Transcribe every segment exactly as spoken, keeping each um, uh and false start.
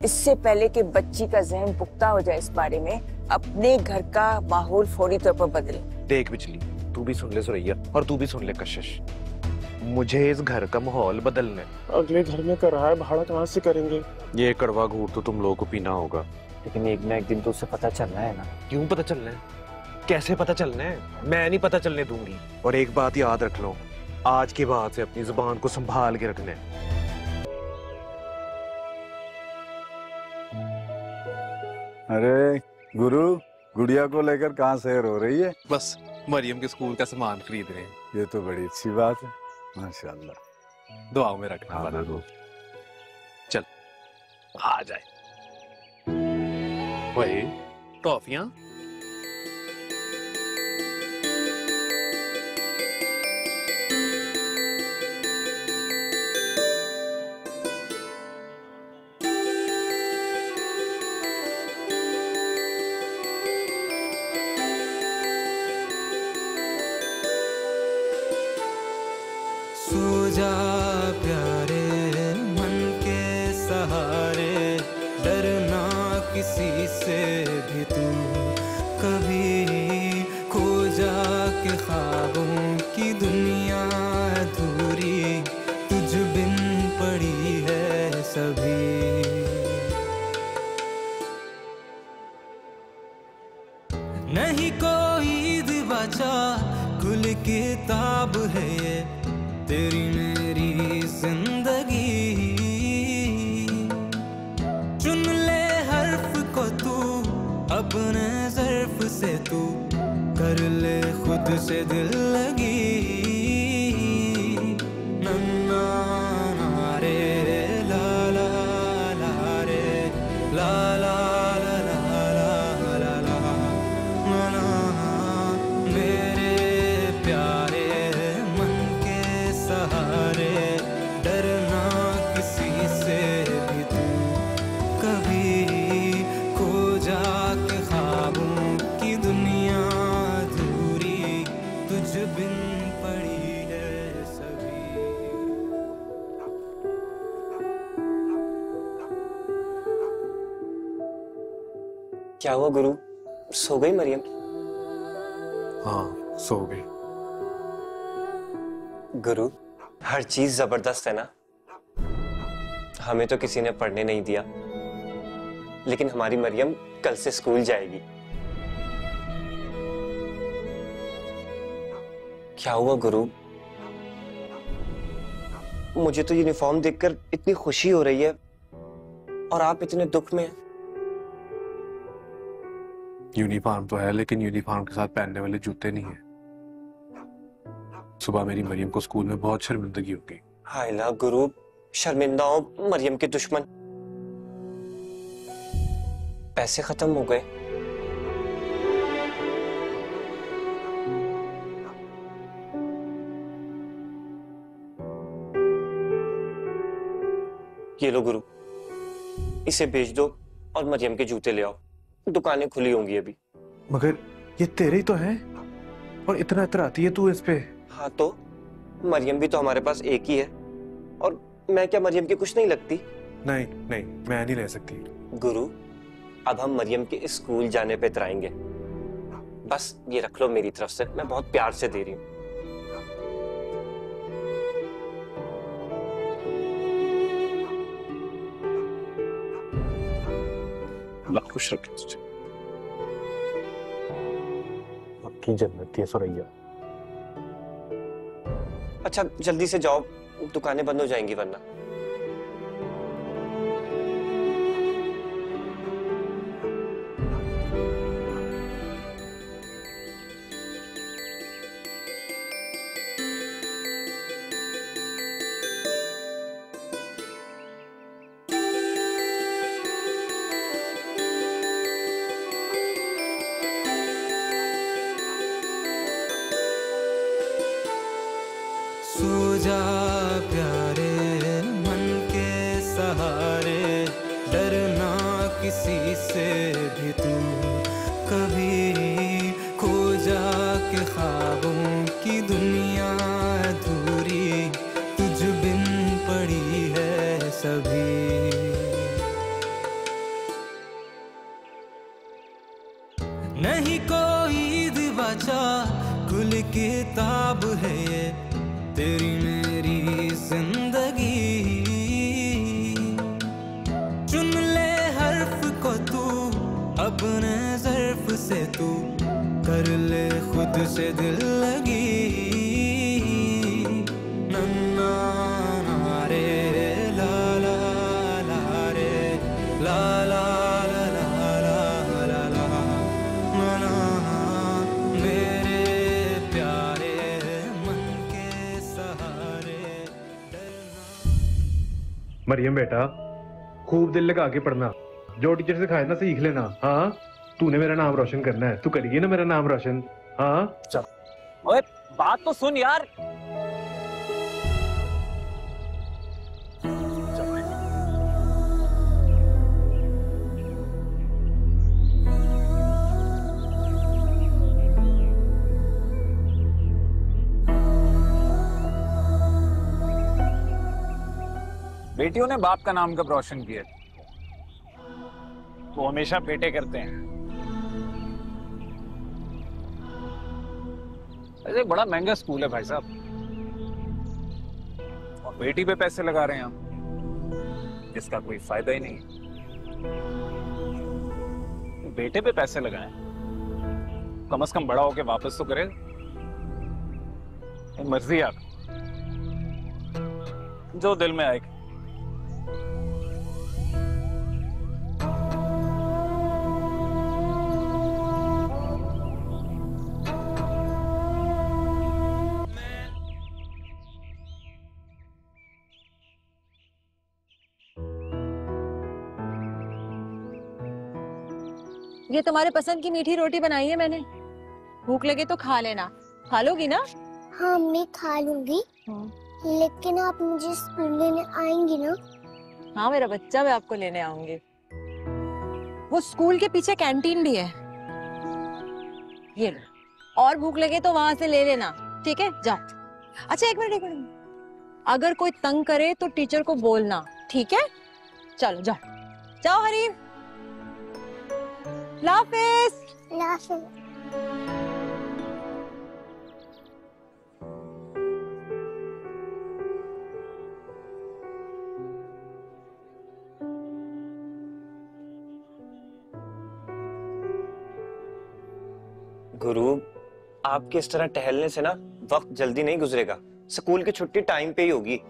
इससे पहले कि बच्ची का जहन पुख्ता हो जाए इस बारे में, अपने घर का माहौल फौरी तौर पर बदले। देख बिजली, तू भी सुन ले सुरैया और तू भी सुन ले कशिश, मुझे इस घर का माहौल बदलना है। अगले घर में किराया भाड़ा कहाँ से करेंगे? ये कड़वा घूर तो तुम लोगों को पीना होगा। लेकिन एक ना एक दिन तो उसे पता चलना है ना। क्यों पता चलना है? कैसे पता चलना है? मैं नहीं पता चलने दूंगी। और एक बात याद रख लो, आज के बाद से अपनी जुबान को संभाल के रखना है। अरे गुरु, गुड़िया को लेकर कहाँ सैर हो रही है? बस मरियम के स्कूल का सामान खरीद रहे हैं। ये तो बड़ी अच्छी बात है, माशाल्लाह। दुआओं में रखना बना दो। चल आ जाए। वही टॉफियां। सो जा प्यारे मन के सहारे, डरना किसी से भी तू, कभी खो जा के ख्वाबों की दुनिया अधूरी, तुझ बिन पड़ी है सभी। नहीं कोई ईद बचा, खुल किताब है ये तेरी मेरी जिंदगी। चुन ले हर्फ को तू अपने ज़र्फ से, तू कर ले खुद से दिल लगी। नन्ना नारे ला ला ला रे ला ला ला ला ला ला ला ना मेरे प्यारे मन के सहारे, डरना किसी से भी तू, कभी खो जा के ख्वाबों की दुनिया अधूरी, तुझ बिन पड़ी है सभी। क्या हुआ गुरु, सो गई मरियम? हाँ सो गई। गुरु हर चीज जबरदस्त है ना। हमें तो किसी ने पढ़ने नहीं दिया, लेकिन हमारी मरियम कल से स्कूल जाएगी। क्या हुआ गुरु? मुझे तो यूनिफॉर्म देखकर इतनी खुशी हो रही है और आप इतने दुख में हैं। यूनिफॉर्म तो है, लेकिन यूनिफॉर्म के साथ पहनने वाले जूते नहीं है। सुबह मेरी मरियम को स्कूल में बहुत शर्मिंदगी हो गई। हाय ला गुरु, शर्मिंदा हो मरियम के दुश्मन। पैसे खत्म हो गए। ये लो गुरु, इसे बेच दो और मरियम के जूते ले आओ। दुकानें खुली होंगी अभी। मगर ये तेरे ही तो है और इतना इतराती है तू इस पे। हाँ तो मरियम भी तो हमारे पास एक ही है, और मैं क्या मरियम की कुछ नहीं लगती? नहीं नहीं, मैं नहीं ले सकती। गुरु अब हम मरियम के स्कूल जाने पे इतराएंगे। बस ये रख लो मेरी तरफ से, मैं बहुत प्यार से दे रही हूँ। अल्लाह खुश रखे तुझे। पक्की जन्नती है सुरैया। अच्छा जल्दी से जाओ, दुकानें बंद हो जाएंगी वरना। सो जा प्यारे मन के सहारे, डरना किसी से भी तू, कभी खो जा के ख्वाबों की दुनिया अधूरी, तुझ बिन पड़ी है सभी। मरियम बेटा, खूब दिल लगा के पढ़ना, जो टीचर सिखाए ना सीख लेना। हाँ, तूने मेरा नाम रोशन करना है, तू करिए ना मेरा नाम रोशन। हाँ चल। ओए बात तो सुन यार। बेटियों ने बाप का नाम कब रोशन किया? वो हमेशा बेटे करते हैं। अरे बड़ा महंगा स्कूल है भाई साहब, और बेटी पे पैसे लगा रहे हैं हम, जिसका कोई फायदा ही नहीं। बेटे पे पैसे लगाएं, कम से कम बड़ा होके वापस तो करे। मर्जी आप, जो दिल में आए। ये तुम्हारे पसंद की मीठी रोटी बनाई है मैंने, भूख लगे तो खा लेना। खा लोगी ना? हाँ मैं खा लूंगी, लेकिन आप मुझे स्कूल लेने आएंगी ना? हाँ मेरा बच्चा, मैं आपको लेने आऊंगी। वो स्कूल के पीछे कैंटीन भी है, ये लो, और भूख लगे तो वहां से ले लेना, ठीक है? जाओ। अच्छा एक मिनट एक मिनट, अगर कोई तंग करे तो टीचर को बोलना, ठीक है? चलो जाओ जाओ हरीम। लाफिज। लाफिज। गुरु, आपके इस तरह टहलने से ना वक्त जल्दी नहीं गुजरेगा। स्कूल की छुट्टी टाइम पे ही होगी।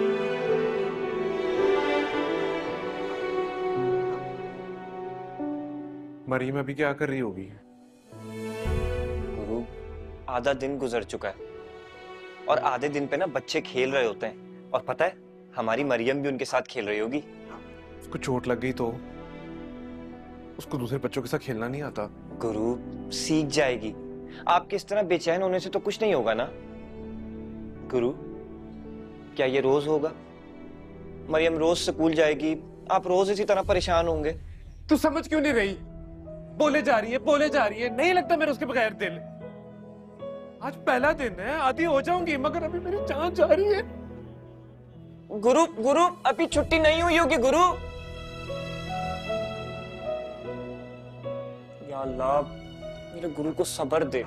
मरियम अभी क्या कर रही होगी? गुरु, आधा दिन गुजर चुका है और आधे दिन पे ना बच्चे खेल रहे होते हैं, और पता है हमारी मरियम भी उनके साथ खेल रही होगी। उसको चोट लग गई तो उसको दूसरे बच्चों के साथ खेलना नहीं आता। गुरु, सीख जाएगी। आपके इस तरह बेचैन होने से तो कुछ नहीं होगा ना? गुरु, क्या ये रोज होगा? मरियम रोज स्कूल जाएगी, आप रोज इसी तरह परेशान होंगे। तू समझ क्यों नहीं रही? बोले जा रही है बोले जा रही है, नहीं लगता मेरे उसके बगैर दिल। आज पहला दिन है, आधी हो जाऊंगी, मगर अभी मेरी जान जा रही है। गुरु गुरु अभी छुट्टी नहीं हुई होगी गुरु। या अल्लाह, मेरे गुरु को सब्र दे।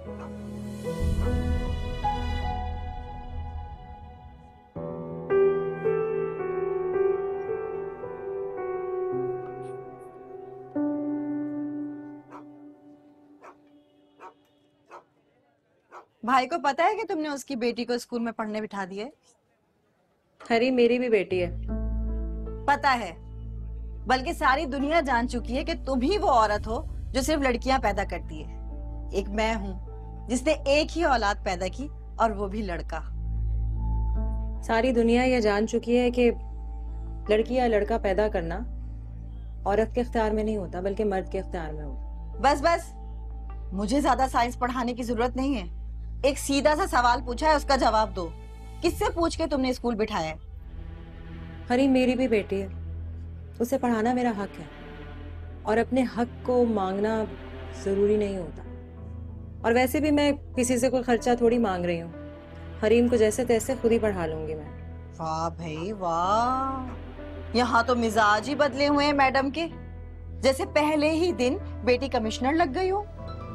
भाई को पता है कि तुमने उसकी बेटी को स्कूल में पढ़ने बिठा दिया है? हरी मेरी भी बेटी है। पता है, बल्कि सारी दुनिया जान चुकी है कि तुम ही वो औरत हो जो सिर्फ लड़कियां पैदा करती है। एक मैं हूँ जिसने एक ही औलाद पैदा की, और वो भी लड़का। सारी दुनिया ये जान चुकी है कि लड़की या लड़का पैदा करना औरत के इख्तियार में नहीं होता, बल्कि मर्द के इख्तियार में होता। बस बस, मुझे ज्यादा साइंस पढ़ाने की जरूरत नहीं है। एक सीधा सा सवाल पूछा है, उसका जवाब दो। किससे पूछ के तुमने स्कूल बिठाया है? हरी मेरी भी बेटी है, उसे पढ़ाना मेरा हक है, और अपने हक को मांगना जरूरी नहीं होता। और वैसे भी मैं किसी से कोई खर्चा थोड़ी मांग रही हूँ। हरीम को जैसे तैसे खुद ही पढ़ा लूंगी मैं। वाह भाई वाह, यहाँ तो मिजाज ही बदले हुए हैं मैडम के, जैसे पहले ही दिन बेटी कमिश्नर लग गई हो।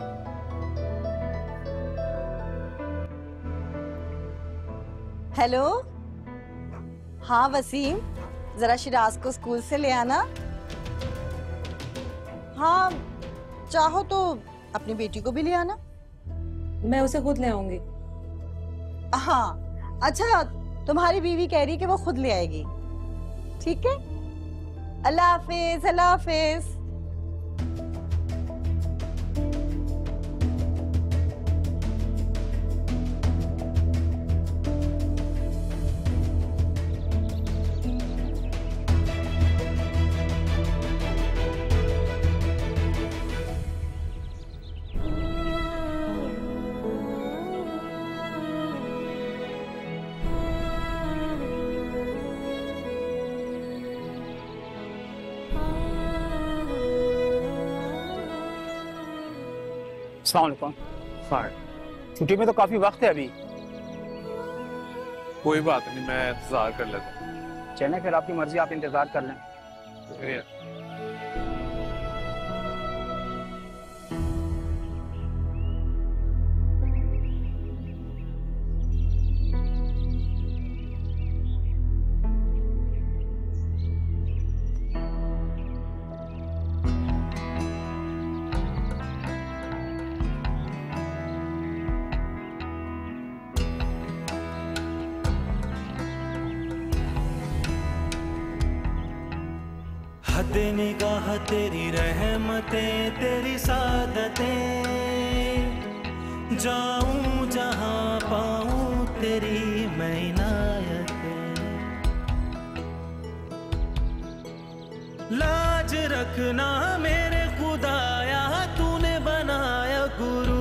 हेलो, हाँ वसीम, जरा शिराज को स्कूल से ले आना। हाँ चाहो तो अपनी बेटी को भी ले आना। मैं उसे खुद ले आऊंगी। हाँ अच्छा, तुम्हारी बीवी कह रही कि वो खुद ले आएगी। ठीक है, अल्लाह हाफिज। अल्लाह हाफिज। अस्सलाम वालेकुम। छुट्टी में तो काफी वक्त है अभी। कोई बात नहीं, मैं इंतजार कर लेता हूँ। चलें फिर, आपकी मर्जी, आप इंतजार कर लें। शुक्रिया। हद निगाह तेरी रहमतें, तेरी सादतें, जाऊं जहां पाऊं तेरी मैं इनायतें। लाज रखना मेरे खुदाया, तूने बनाया गुरु।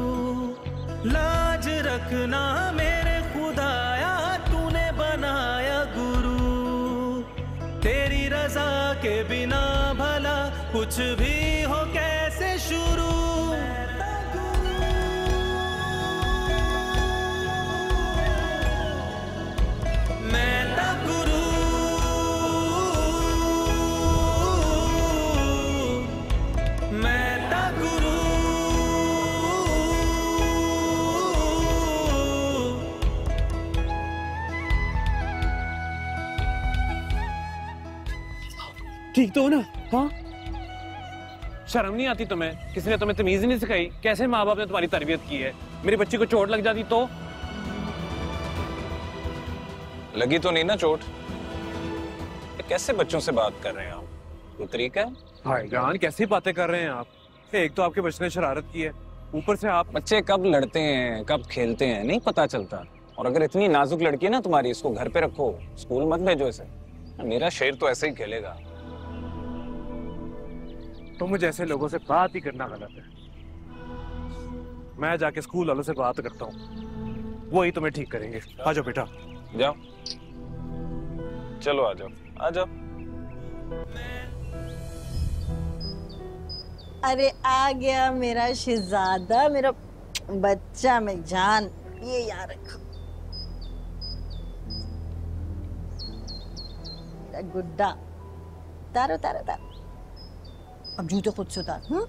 लाज रखना मेरे खुदाया, तूने बनाया गुरु। तेरी रजा के बिना भला कुछ भी हो कैसे शुरू। मैं ता गुरु, मैं ता गुरु। ठीक तो हो ना? हाँ, शर्म नहीं आती तुम्हें? किसी ने तुम्हें तमीज ही नहीं सिखाई? कैसे माँ बाप ने तुम्हारी तरबियत की है? मेरी बच्ची को चोट लग जाती तो? लगी तो नहीं ना चोट? कैसे बच्चों से बात कर रहे हैं आप? कोई तरीका है? भाईजान कैसी बातें कर रहे हैं आप? एक तो आपके बच्चे ने शरारत की है, ऊपर से आप। बच्चे कब लड़ते हैं, कब खेलते हैं, नहीं पता चलता। और अगर इतनी नाजुक लड़की है ना तुम्हारी, इसको घर पे रखो, स्कूल मत भेजो इसे। मेरा शेर तो ऐसे ही खेलेगा। तो मुझे ऐसे लोगों से बात ही करना गलत है। मैं जाके स्कूल वालों से बात करता हूँ, वही तुम्हें ठीक करेंगे। आ जाओ बेटा, जाओ, चलो आ जाओ, आ जाओ। अरे आ गया मेरा शहजादा, मेरा बच्चा में जान। ये यार रखो, मेरा गुड्डा। तारो तारो तारो, अब जूते खुद से उतार। हम्म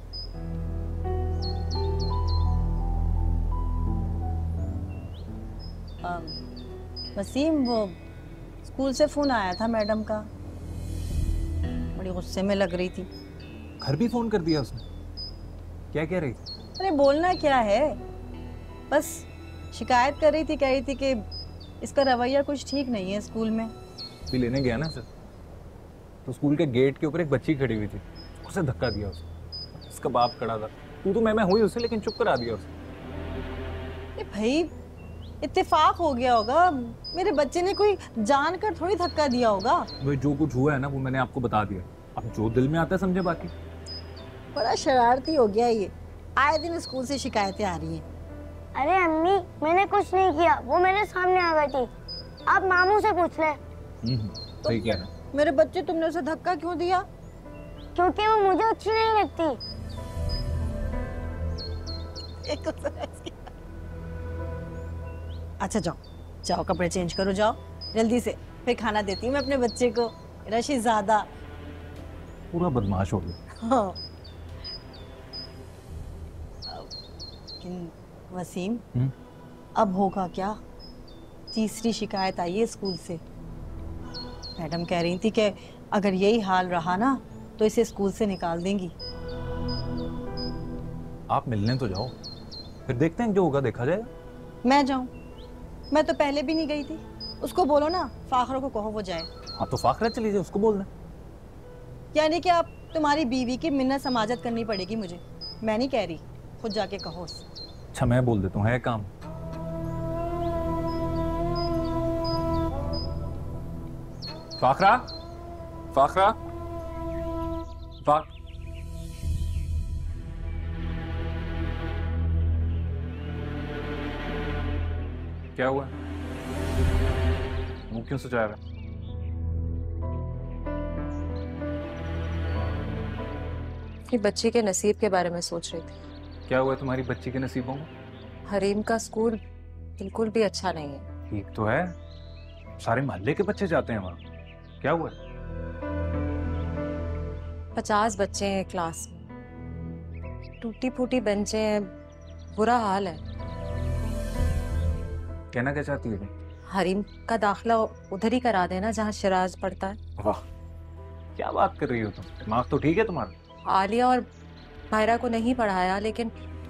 वसीम, वो स्कूल से फोन आया था मैडम का, बड़ी गुस्से में लग रही थी। घर भी फोन कर दिया उसने? क्या कह रही थी? अरे बोलना क्या है, बस शिकायत कर रही थी, कह रही थी कि इसका रवैया कुछ ठीक नहीं है स्कूल में। भी लेने गया ना सर, तो स्कूल के गेट के ऊपर एक बच्ची खड़ी हुई थी, उसे धक्का दिया उसने। इसका बाप खड़ा था, तू तो मैं मैं हुई उसे, लेकिन चुप करा दिया उसे। भाई इत्तेफाक हो गया होगा, मेरे बच्चे ने कोई जानकर थोड़ी धक्का दिया होगा। भाई जो कुछ हुआ है ना वो मैंने आपको बता दिया, अब जो दिल में आता है समझे। बाकी बड़ा शरारती हो गया ये, आए दिन स्कूल से शिकायतें आ रही हैं। अरे अम्मी, मैंने कुछ नहीं किया, वो मेरे सामने आ गई थी। आप मामू से पूछ ले। सही कह रहा है। मेरे बच्चे, तुमने उसे धक्का क्यों दिया? क्योंकि वो मुझे अच्छी नहीं लगती। अच्छा जाओ जाओ, कपड़े चेंज करो, जाओ जल्दी से, फिर खाना देती हूँ मैं अपने बच्चे को। मेरा शहजादा पूरा बदमाश हो गया। हाँ। वसीम, हुँ? अब होगा क्या? तीसरी शिकायत आई है स्कूल से। मैडम कह रही थी कि अगर यही हाल रहा ना तो इसे स्कूल से निकाल देंगी। आप मिलने तो जाओ, फिर देखते हैं जो होगा देखा जाएगा। मैं जाऊं? मैं तो पहले भी नहीं गई थी। उसको बोलो ना, फाखरा को कहो वो जाए। हाँ तो फाखरा चली जाए, उसको बोल दें। यानी कि आप तुम्हारी बीवी की मिन्नत समाजत करनी पड़ेगी मुझे, मैं नहीं कह रही, खुद जाके कहो उससे। अच्छा मैं बोल देता हूँ, है काम। फाखरा, फाखरा, फाख क्या हुआ? मुंह क्यों सजा रहा है? अपनी बच्ची के नसीब के बारे में सोच रही थी। क्या हुआ तुम्हारी बच्ची के नसीबों में? हरीम का स्कूल बिल्कुल भी अच्छा नहीं है। ठीक तो है, सारे मोहल्ले के बच्चे जाते हैं वहाँ। क्या हुआ? पचास बच्चे हैं क्लास में, टूटी फूटी बेंचें हैं, बुरा हाल है। कहना क्या चाहती हो तुम? हरीम का दाखिला उधर ही करा देना जहाँ शिराज पढ़ता है। वाह, क्या बात कर रही हो तुम? दिमाग तो ठीक है तुम्हारा। आलिया और मायरा को नहीं पढ़ाया, लेकिन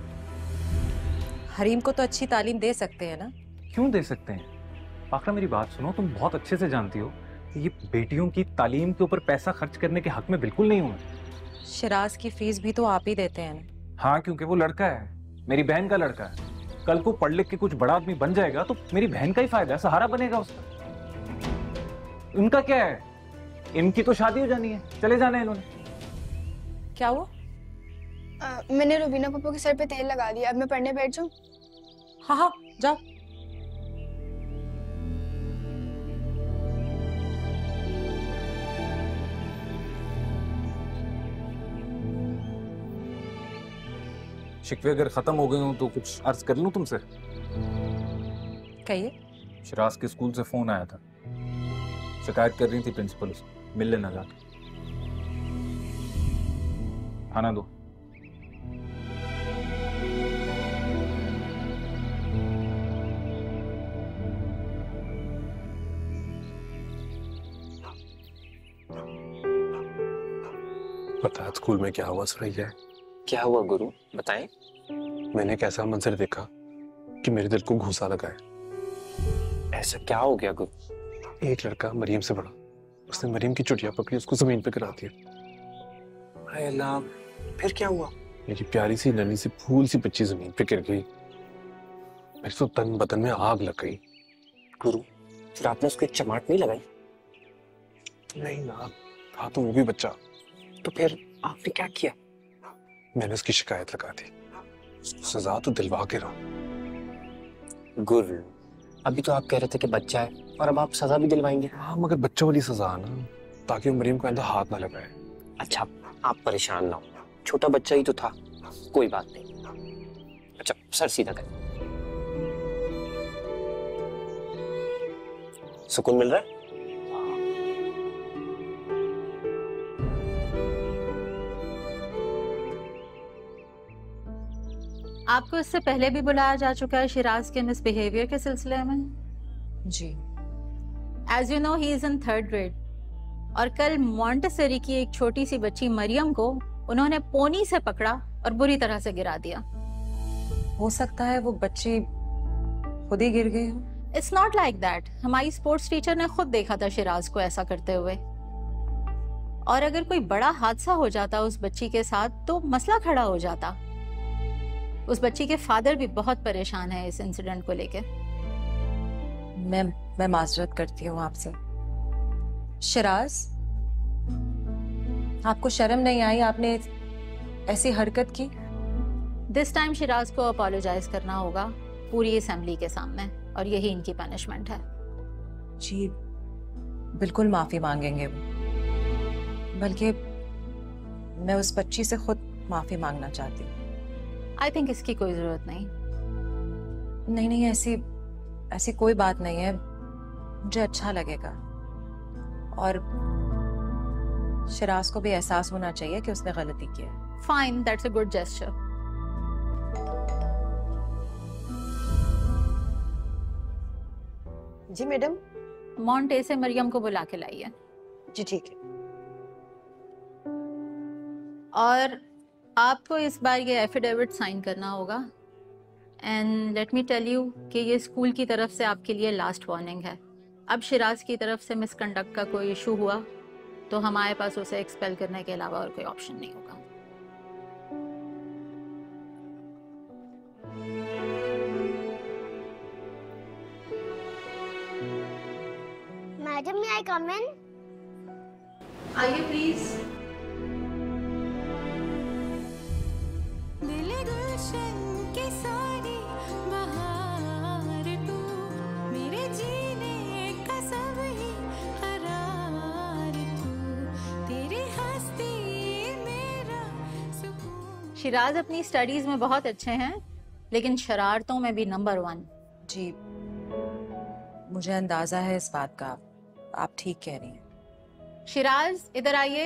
हरीम को तो अच्छी तालीम दे सकते हैं ना। क्यों दे सकते हैं? आखिर मेरी बात सुनो, तुम बहुत अच्छे से जानती हो कि ये बेटियों की तालीम के ऊपर पैसा खर्च करने के हक में बिल्कुल नहीं हूँ। शिराज की फीस भी तो आप ही देते हैं ना। हाँ, क्योंकि वो लड़का है, मेरी बहन का लड़का है। कल को पढ़ लिख के कुछ बड़ा आदमी बन जाएगा तो मेरी बहन का ही फायदा है, सहारा बनेगा उसका। उनका क्या है? इनकी तो शादी हो जानी है, चले जाना है इन्होंने। क्या हुआ? आ, मैंने रुबीना पप्पू के सर पे तेल लगा दिया, अब मैं पढ़ने बैठ जाऊं? हाँ हाँ जाओ। शिकवे अगर खत्म हो गए हो तो कुछ अर्ज कर लूं तुमसे? कहिए। शिराज के स्कूल से फोन आया था, शिकायत कर रही थी प्रिंसिपल उसको, मिल लेना जाके। खाना दो। पता है स्कूल में क्या हुआ सुरैया? क्या हुआ गुरु, बताएं। मैंने एक ऐसा मंजर देखा कि मेरे दिल को घूसा लगा है। ऐसा क्या हो गया गुरु? एक लड़का मरियम से बड़ा, उसने मरियम की चुटिया पकड़ी, उसको जमीन पे गिरा दिया। हाय अल्लाह, फिर क्या हुआ? मेरी प्यारी सी नन्ही सी फूल सी बच्ची जमीन पे गिर गई। मेरे तो तन बदन में आग लग गई। गुरु, फिर आपने उसको एक चमाट नहीं लगाई? नहीं ना, था तो वो भी बच्चा। तो फिर आपने क्या किया? मैंने उसकी शिकायत लगा दी, उसको सजा तो दिलवा के रहा। गुरु, अभी तो आप कह रहे थे कि बच्चा है और अब आप सजा भी दिलवाएंगे। हाँ, मगर बच्चों वाली सजा ना, ताकि वो मरियम को आइंदा हाथ ना लगाए। अच्छा, आप परेशान ना हो, छोटा बच्चा ही तो था, कोई बात नहीं। अच्छा, सर सीधा करें। सुकून मिल रहा है? आपको इससे पहले भी बुलाया जा चुका है शिराज के मिसबिहेवियर के सिलसिले में? जी। As you know, he is in third grade और कल मॉन्टेसरी की एक छोटी सी बच्ची मरियम को उन्होंने पोनी से पकड़ा और बुरी तरह से गिरा दिया। हो सकता है वो बच्ची खुद ही गिर गई हो। It's not like that. हमारी स्पोर्ट्स टीचर ने खुद देखा था शिराज को ऐसा करते हुए, और अगर कोई बड़ा हादसा हो जाता उस बच्ची के साथ तो मसला खड़ा हो जाता। उस बच्ची के फादर भी बहुत परेशान है इस इंसिडेंट को लेकर। मैं मैं माजरत करती हूँ आपसे। शिराज, आपको शर्म नहीं आई? आपने ऐसी हरकत की। दिस टाइम शिराज को अपोलोजाइज करना होगा पूरी असेंबली के सामने, और यही इनकी पनिशमेंट है। जी बिल्कुल माफी मांगेंगे वो, बल्कि मैं उस बच्ची से खुद माफी मांगना चाहती हूँ। आई थिंक इसकी कोई जरूरत नहीं। नहीं नहीं, ऐसी ऐसी कोई बात नहीं है, मुझे अच्छा लगेगा। और शिराज को भी एहसास होना चाहिए कि उसने गलती की है। Fine, that's a good gesture. जी मैडम। मॉन्टे से मरियम को बुला के लाइए। जी ठीक है। और आपको इस बार ये एफिडेविट साइन करना होगा। And let me tell you कि ये स्कूल की तरफ से आपके लिए लास्ट वार्निंग है। अब शिराज की तरफ से मिसकंडक्ट का कोई इशू हुआ तो हमारे पास उसे एक्सपेल करने के अलावा और कोई ऑप्शन नहीं होगा। Madam, may I come in? आइए प्लीज। शिराज अपनी स्टडीज में बहुत अच्छे हैं, लेकिन शरारतों में भी नंबर वन। जी, मुझे अंदाजा है इस बात का, आप ठीक कह रही हैं। शिराज इधर आइए,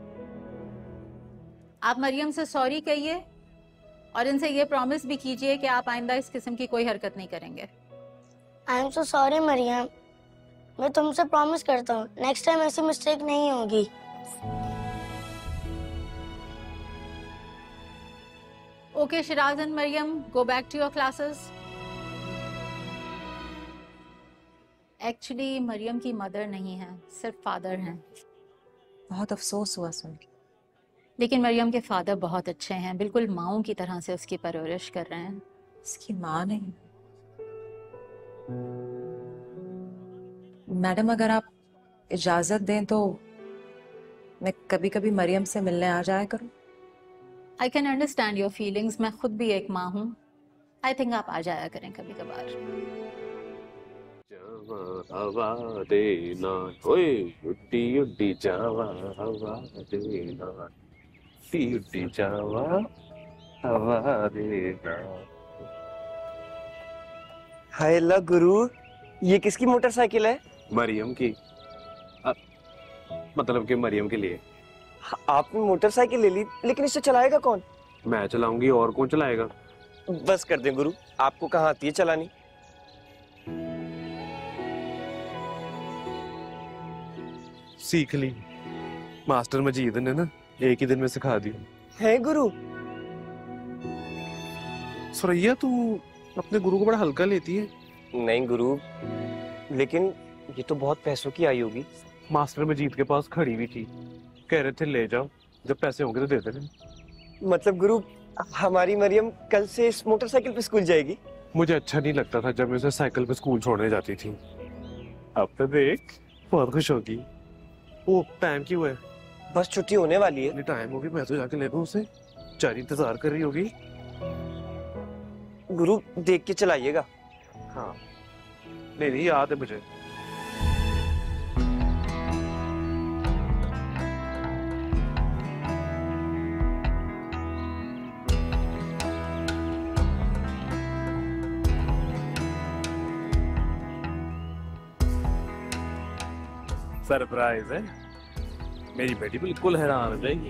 आप मरियम से सॉरी कहिए और इनसे ये प्रॉमिस भी कीजिए कि आप आइंदा इस किस्म की कोई हरकत नहीं करेंगे। I am so sorry Mariam, मैं तुमसे प्रॉमिस करता हूँ नेक्स्ट टाइम ऐसी मिस्टेक नहीं होगी। Okay Shiraz and Mariam, go back to your classes. Actually Mariam की मदर नहीं है, सिर्फ फादर हैं। बहुत अफसोस हुआ सुन के। लेकिन मरियम के फादर बहुत अच्छे हैं, बिल्कुल माओं की तरह से उसकी परवरिश कर रहे हैं। इसकी माँ नहीं। मैडम, अगर आप इजाजत दें तो मैं कभी कभी मरियम से मिलने आ जाया करूं। I can understand your feelings, मैं खुद भी एक माँ हूँ। आई थिंक आप आ जाया करें कभी कभार। हवा देना, ओए उड्डी उड्डी जावा, हवा देना, उड्डी उड्डी जावा, हवा देना। हाय अल्लाह गुरु, ये किसकी मोटरसाइकिल है? मरियम की। आ, मतलब कि मरियम के लिए। आपने मोटरसाइकिल ले ली, लेकिन इसे चलाएगा कौन? मैं चलाऊंगी, और कौन चलाएगा? बस कर दें गुरु, आपको कहाँ आती है चलानी? सीख ली, मास्टर मजीद ने ना एक ही दिन में सिखा दी है गुरु। सुरैया, तू अपने गुरु को बड़ा हल्का लेती है। नहीं गुरु, लेकिन ये तो बहुत पैसों की आई होगी। मास्टर मजीद के पास खड़ी हुई थी, कह रहे थे ले जाओ, जब पैसे होंगे तो दे देना। मतलब गुरु, हमारी मरियम कल से इस मोटरसाइकिल पे स्कूल जाएगी? मुझे अच्छा नहीं लगता था जब मैं उसे साइकिल पे स्कूल छोड़ने जाती थी। अब तो देख, बहुत खुश होगी। वो टाइम क्यों है? बस छुट्टी होने वाली है। टाइम होगी, मैं तो जाके ले लूं उसे। चारी इंतजार कर रही होगी। गुरु देख के चलाइएगा। हाँ, नहीं नहीं, याद है मुझे। सरप्राइज है, मेरी बेटी बिल्कुल हैरान हो जाएगी।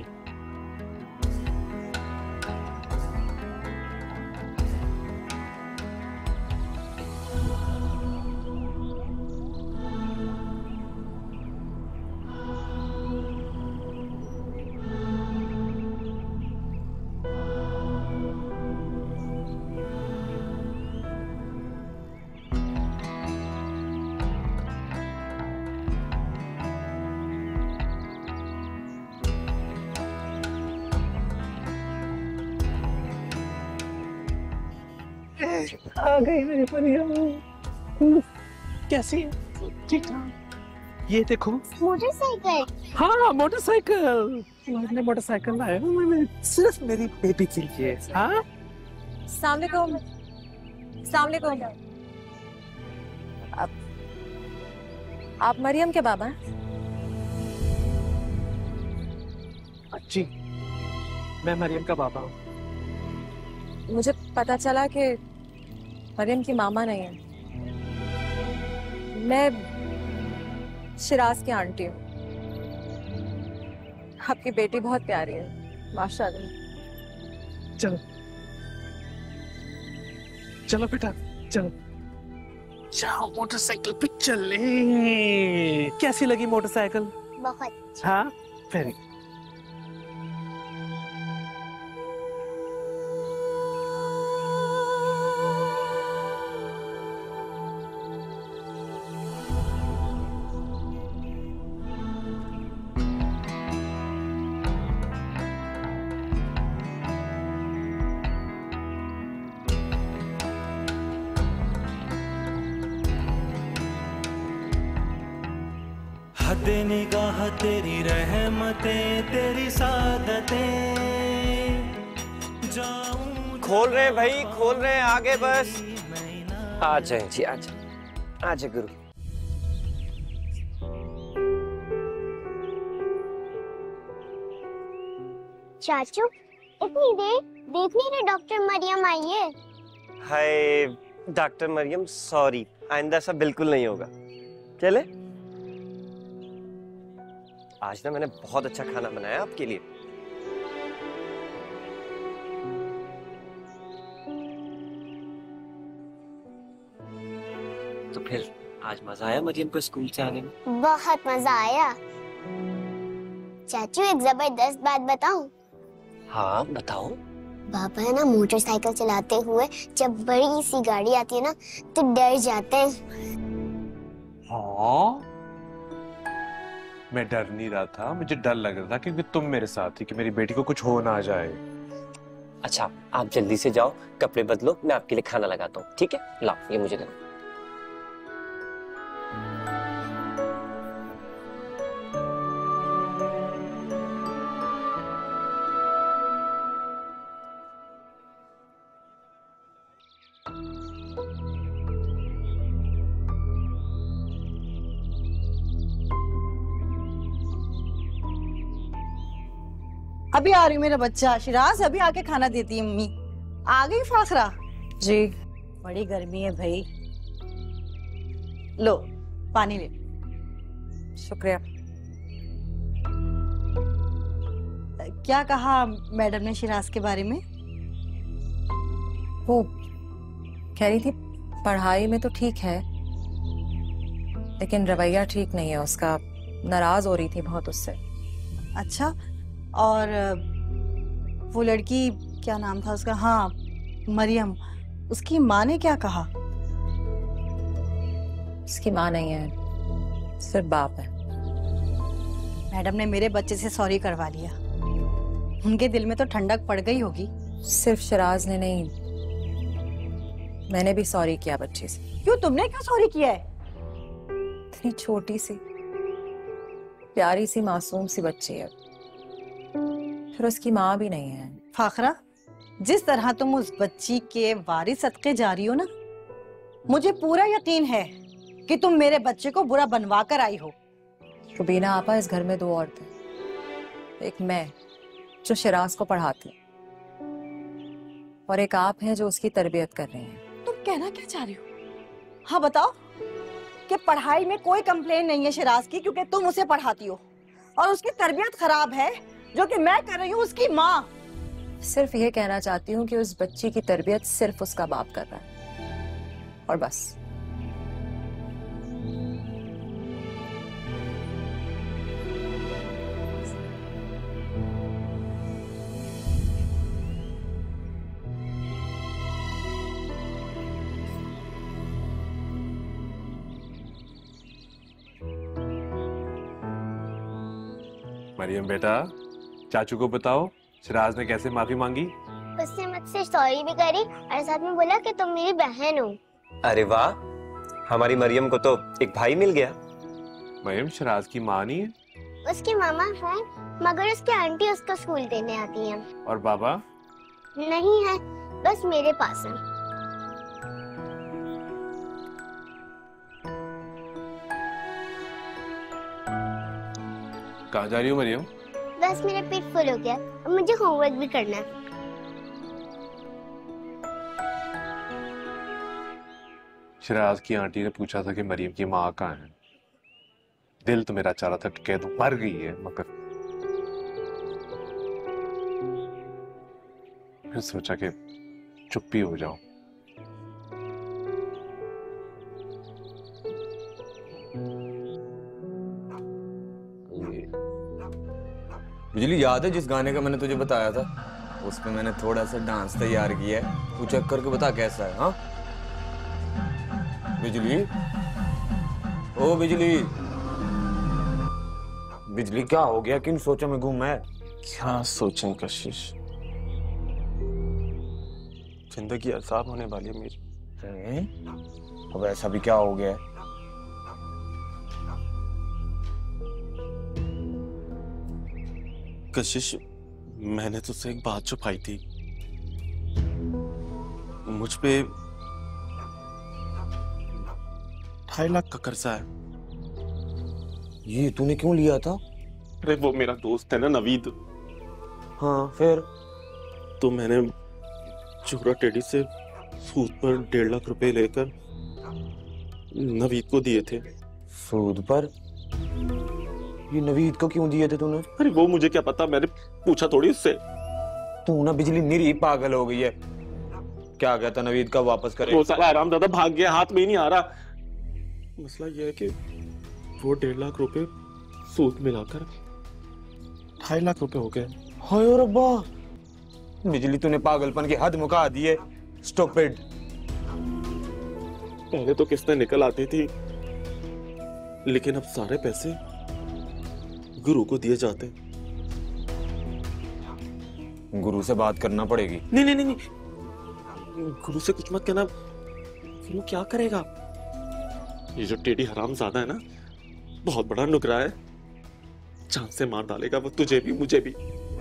आ गई मेरी मरियम, कैसी है? ठीक ठाक। ये देखो मोटरसाइकिल। हाँ, मोटरसाइकिल। मैंने मोटरसाइकिल लाया हूँ मैंने सिर्फ मेरी बेटी के लिए। हाँ, सलाम सलाम। आप आप मरियम के बाबा हैं? जी, मैं मरियम का बाबा हूँ। मुझे पता चला कि मरियम की मामा नहीं है। मैं शिराज की आंटी हूँ। आपकी बेटी बहुत प्यारी है, माशाल्लाह। चलो चलो बेटा, चलो जाओ मोटरसाइकिल पे चले। कैसी लगी मोटरसाइकिल? बहुत। हाँ, वेरी। हद निगाह तेरी रहमतें, तेरी सादतें। खोल रहे हैं भाई, खोल रहे हैं, आगे बस। आ जाए जी, आ जाए, आ जाए गुरु। चाचू, इतनी देर देखने के डॉक्टर मरियम आई है। हाय डॉक्टर मरियम, सॉरी, आइंदा ऐसा बिल्कुल नहीं होगा। चले, आज ना मैंने बहुत अच्छा खाना बनाया आपके लिए। तो फिर आज मजा आया मरियम को स्कूल से आने में? बहुत मजा आया। चाचू एक जबरदस्त बात बताऊं? हाँ बताओ। पापा है ना मोटरसाइकिल चलाते हुए जब बड़ी सी गाड़ी आती है ना तो डर जाते हैं। हाँ, मैं डर नहीं रहा था, मुझे डर लग रहा था क्योंकि तुम मेरे साथ थी कि मेरी बेटी को कुछ हो ना जाए। अच्छा आप जल्दी से जाओ, कपड़े बदलो, मैं आपके लिए खाना लगाता हूँ, ठीक है? लाओ ये मुझे देना। अभी आ रही मेरा बच्चा। शिराज अभी आके खाना देती है मम्मी। आ गई फाखरा? जी। बड़ी गर्मी है भाई, लो पानी ले। शुक्रिया। क्या कहा मैडम ने शिराज के बारे में? वो कह रही थी पढ़ाई में तो ठीक है लेकिन रवैया ठीक नहीं है उसका, नाराज हो रही थी बहुत उससे। अच्छा, और वो लड़की क्या नाम था उसका? हाँ मरियम, उसकी माँ ने क्या कहा? उसकी माँ नहीं है, सिर्फ बाप है। मैडम ने मेरे बच्चे से सॉरी करवा लिया, उनके दिल में तो ठंडक पड़ गई होगी। सिर्फ शिराज ने नहीं, मैंने भी सॉरी किया बच्चे से। क्यों, तुमने क्या सॉरी किया है? इतनी छोटी सी प्यारी सी मासूम सी बच्ची है, फिर उसकी माँ भी नहीं है। फाखरा, जिस तरह तुम उस बच्ची के वारिस सदके जा रही हो ना, मुझे पूरा यकीन है कि तुम मेरे बच्चे को बुरा बनवा कर आई हो। रुबीना आपा, इस घर में दो औरतें, एक मैं जो शिराज को पढ़ाती और एक आप हैं जो उसकी तरबियत कर रही हैं। तुम कहना क्या चाह रही हो? हाँ बताओ। कि पढ़ाई में कोई कंप्लेन नहीं है शिराज की क्योंकि तुम उसे पढ़ाती हो, और उसकी तरबियत खराब है जो कि मैं कर रही हूँ, उसकी माँ। सिर्फ ये कहना चाहती हूँ कि उस बच्ची की तरबियत सिर्फ उसका बाप कर रहा है और बस। मरियम बेटा, चाचू को बताओ शिराज ने कैसे माफी मांगी। उसने मुझसे सॉरी भी करी और साथ में बोला कि तुम मेरी बहन हो। अरे वाह, हमारी मरियम को तो एक भाई मिल गया। मरियम शिराज की माँ नहीं है? उसकी मामा है मगर उसकी आंटी उसको स्कूल देने आती है। और बाबा? नहीं है, बस मेरे पास है। कहाँ जा रही हो मरियम? बस मेरा पेट फुल हो गया, अब मुझे होमवर्क भी करना है। शिराज की आंटी ने पूछा था कि मरियम की माँ कहाँ है। दिल तो मेरा चाह रहा था कि कह दूं मर गई है, मगर फिर सोचा कि चुप्पी हो जाऊं। बिजली, याद है जिस गाने का मैंने तुझे बताया था? उसमें मैंने थोड़ा सा डांस तैयार किया है, तू चेक करके बता कैसा है। हाँ बिजली, ओ बिजली, बिजली क्या हो गया? किन सोचों में गुम है? क्या सोचें कशिश, जिंदगी अजाब होने वाली है मेरी। अब ऐसा भी क्या हो गया है? कशिश, मैंने तुझसे एक बात छुपाई थी। मुझ पे ढाई लाख का कर्जा है। ये तूने क्यों लिया था? अरे वो मेरा दोस्त है ना नवीद। हाँ फिर? तो मैंने चोरा टेडी से सूद पर डेढ़ लाख रुपए लेकर नवीद को दिए थे। सूद पर? ये नवीद को क्यों दिए थे तूने? अरे वो मुझे क्या पता, मैंने पूछा थोड़ी उससे। तू ना बिजली निरी पागल हो गई है। क्या कहता नवीद का वापस करे? वो साला आराम दादा भाग गया, हाथ में ही नहीं आ रहा। मसला ये है कि वो डेढ़ लाख रुपए सूद मिलाकर ढाई लाख रुपए हो गए। हाय रब्बा, बिजली तूने पागलपन की हद मुका दी है। स्टूपिड। पहले तो किस्तें निकल आती थी, लेकिन अब सारे पैसे गुरु को दिए जाते। गुरु से बात करना पड़ेगी। नहीं नहीं नहीं, नहीं। गुरु से कुछ मत कहना, फिर वो क्या करेगा? ये जो टेडी हरामजादा है ना, बहुत बड़ा नुकरा है, जान से मार डालेगा वो, तुझे भी मुझे भी।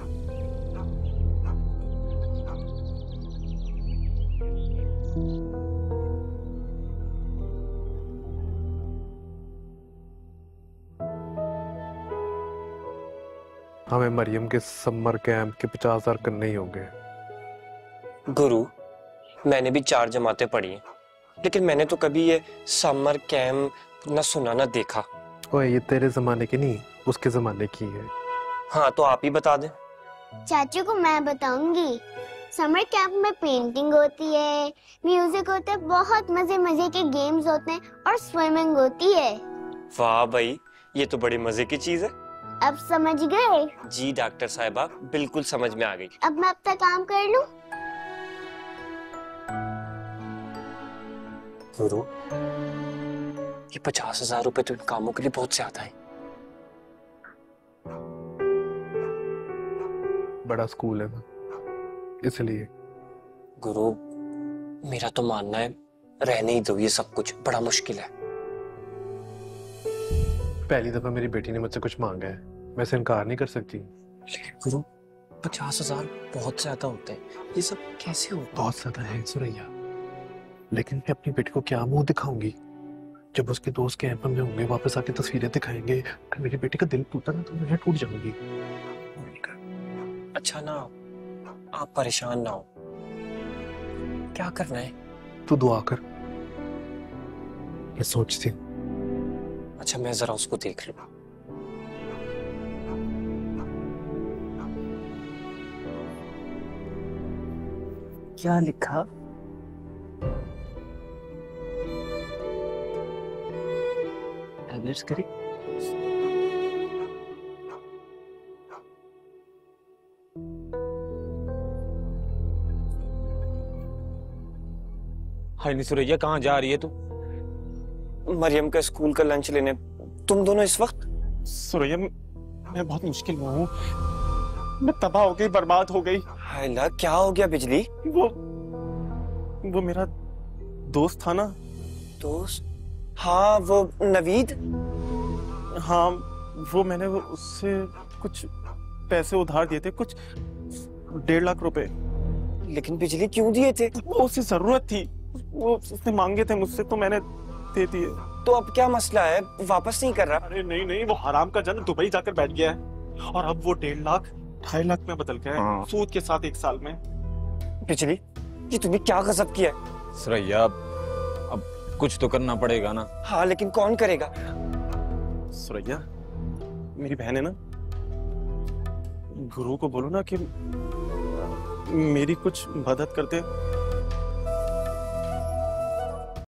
हमें मरियम के समर कैंप के पचास हजार करने ही होंगे। गुरु, मैंने भी चार जमातें पढ़ी हैं, लेकिन मैंने तो कभी ये समर कैंप ना सुना ना देखा। ओए, ये तेरे जमाने की नहीं, उसके जमाने की है। हाँ, तो आप ही बता दें। चाचू को मैं बताऊंगी। समर कैंप में पेंटिंग होती है, म्यूजिक होता है, बहुत मजे मजे के गेम्स होते हैं और स्विमिंग होती है। वाह भाई, ये तो बड़ी मजे की चीज है। अब समझ गए? जी डॉक्टर साहिबा, बिल्कुल समझ में आ गई। अब मैं अपना काम कर लूं? गुरु, ये पचास हजार रुपए तो इन कामों के लिए बहुत ज्यादा है। बड़ा स्कूल है ना, इसलिए। गुरु, मेरा तो मानना है रहने ही दो, ये सब कुछ बड़ा मुश्किल है। पहली दफा मेरी बेटी ने मुझसे कुछ मांगा है, मैं इसे इनकार नहीं कर सकती। लेकिन गुरु, पचास हजार बहुत ज्यादा होते हैं, ये सब कैसे होता? बहुत ज्यादा है सुरैया, लेकिन मैं अपनी बेटी को क्या मुंह दिखाऊंगी? जब उसके दोस्त कैंप में होंगे, वापस आके तस्वीरें दिखाएंगे, अगर मेरी बेटी का दिल टूटा ना तो मैं टूट जाऊंगी। अच्छा ना, आप परेशान ना हो। क्या करना है? तू दुआ कर, मैं सोचती हूँ। अच्छा, मैं जरा उसको देख लूं। क्या लिखा? टैबलेट्स करी? हाय नी सुरैया, कहाँ जा रही है तू? मरियम का स्कूल का लंच लेने। तुम दोनों इस वक्त? सुरैया, मैं बहुत मुश्किल में हूँ, मैं तबाह हो गई, बर्बाद हो गई। हाय ला, क्या हो गया बिजली? वो वो मेरा दोस्त था ना। दोस्त? हाँ, वो नवीद। हाँ, वो मैंने वो उससे कुछ पैसे उधार दिए थे, कुछ डेढ़ लाख रुपए। लेकिन बिजली क्यों दिए थे? वो उसे जरूरत थी, वो उसने मांगे थे मुझसे, तो मैंने दे दिए। तो अब क्या मसला है? वापस नहीं कर रहा? अरे नहीं नहीं, वो हराम का जन दुबई जाकर बैठ गया है, और अब वो डेढ़ लाख ढाई लाख में बदल गया है, सूद के साथ एक साल में। बिजली, ये तूने क्या गजब किया है? सुरैया, अब कुछ तो करना पड़ेगा ना। हाँ, लेकिन कौन करेगा? सुरैया, मेरी बहन है ना, गुरु को बोलो ना कि मेरी कुछ मदद करते,